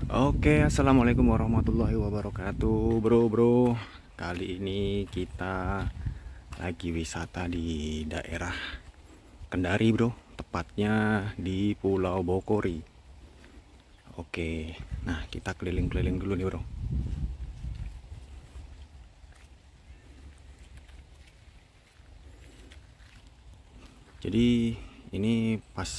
Oke, assalamualaikum warahmatullahi wabarakatuh, bro. Kali ini kita lagi wisata di daerah Kendari, bro. Tepatnya di Pulau Bokori. Oke, nah kita keliling-keliling dulu nih, bro. Jadi ini pas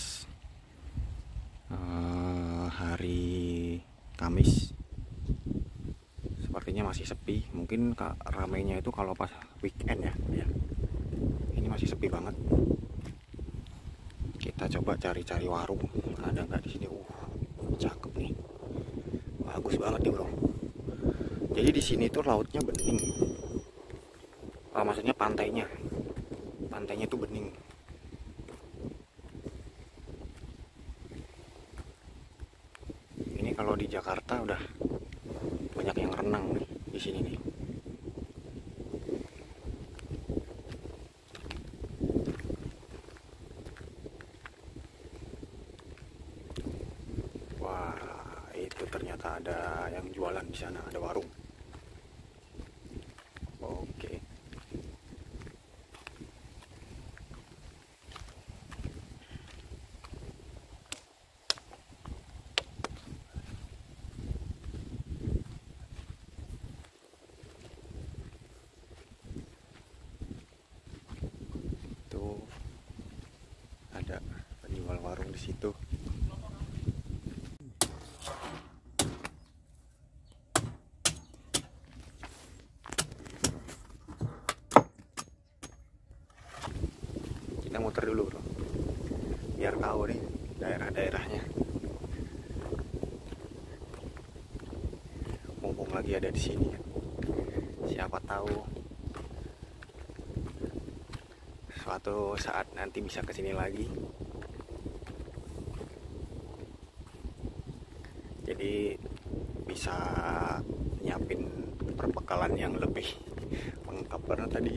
hari Kamis. Sepertinya masih sepi. Mungkin ramainya itu kalau pas weekend ya. Ini masih sepi banget. Kita coba cari-cari warung. Ada nggak di sini? Cakep nih. Bagus banget nih, bro. Jadi di sini tuh lautnya bening. Maksudnya pantainya. Pantainya tuh bening. Ini kalau di Jakarta udah banyak yang renang nih di sini nih. Wah, itu ternyata ada yang jualan di sana, ada warung. Oke. Tuh ada penjual warung di situ. Kita muter dulu, bro, biar tahu nih daerah-daerahnya. Mumpung lagi ada di sini, siapa tahu suatu saat nanti bisa kesini lagi. Jadi bisa nyiapin perbekalan yang lebih lengkap, karena tadi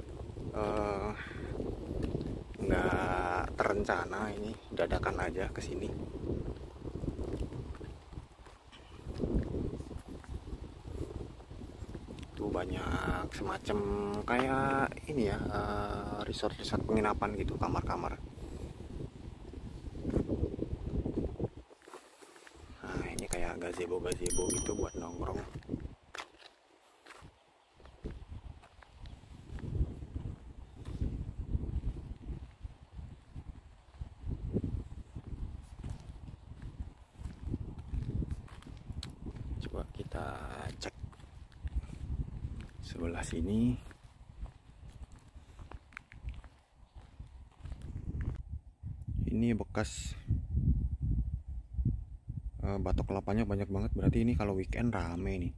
nggak terencana, ini dadakan aja kesini. Tuh banyak semacam kayak ini ya, resort penginapan gitu, kamar-kamar. Nah ini kayak gazebo gitu buat nongkrong. Coba kita cek sebelah sini. Ini bekas batok kelapanya banyak banget, berarti ini kalau weekend rame nih.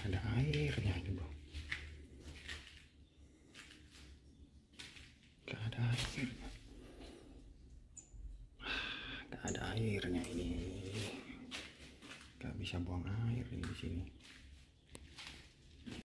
ada airnya ini bro, gak ada airnya, gak ada airnya ini, gak bisa buang air ini di sini.